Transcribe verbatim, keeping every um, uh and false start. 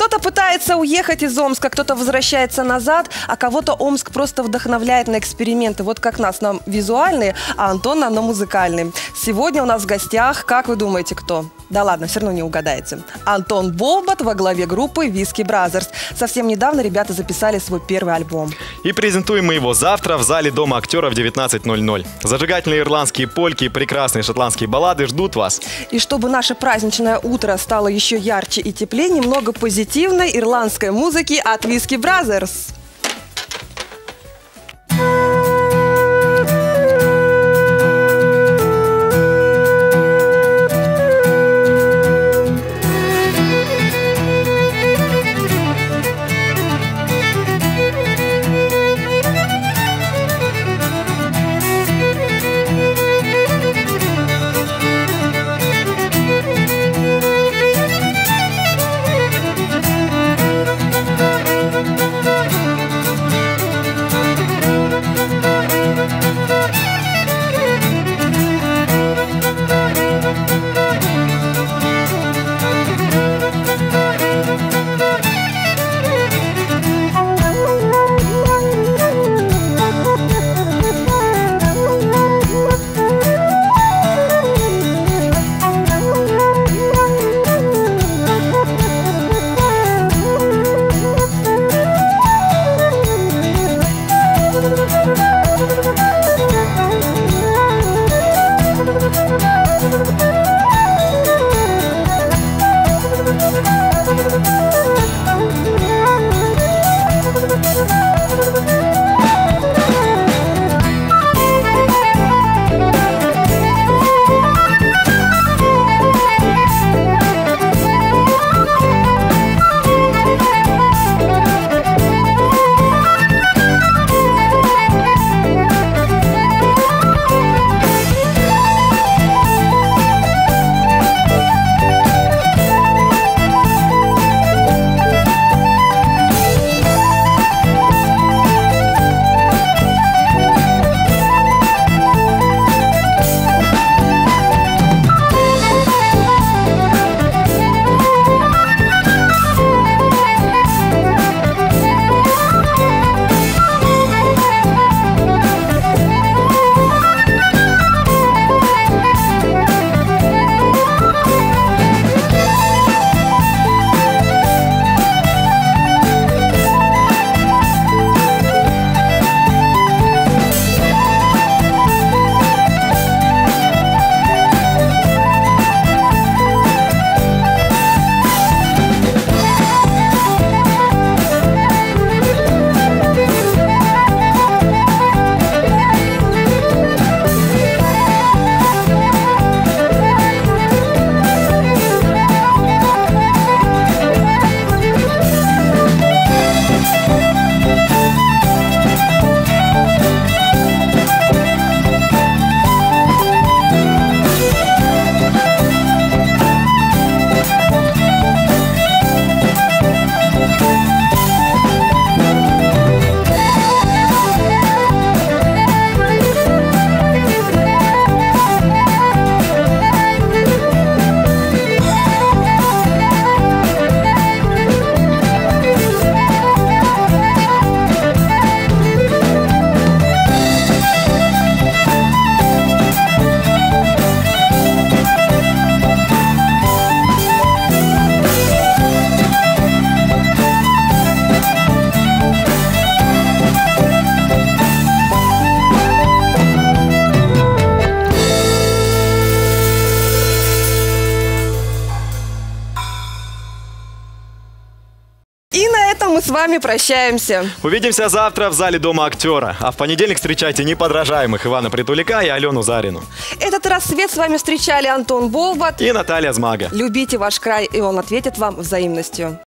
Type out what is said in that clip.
Кто-то пытается уехать из Омска, кто-то возвращается назад, а кого-то Омск просто вдохновляет на эксперименты. Вот как нас, нам визуальные, а Антон нам на музыкальные. Сегодня у нас в гостях, как вы думаете, кто? Да ладно, все равно не угадаете. Антон Болбат во главе группы Whiskey Brothers. Совсем недавно ребята записали свой первый альбом. И презентуем мы его завтра в зале Дома актера в девятнадцать ноль ноль. Зажигательные ирландские польки и прекрасные шотландские баллады ждут вас. И чтобы наше праздничное утро стало еще ярче и теплее, немного позитивной ирландской музыки от Whiskey Brothers. Мы с вами прощаемся. Увидимся завтра в зале Дома актера. А в понедельник встречайте неподражаемых Ивана Притуляка и Алену Зарину. Этот рассвет с вами встречали Антон Болбат и Наталья Змага. Любите ваш край, и он ответит вам взаимностью.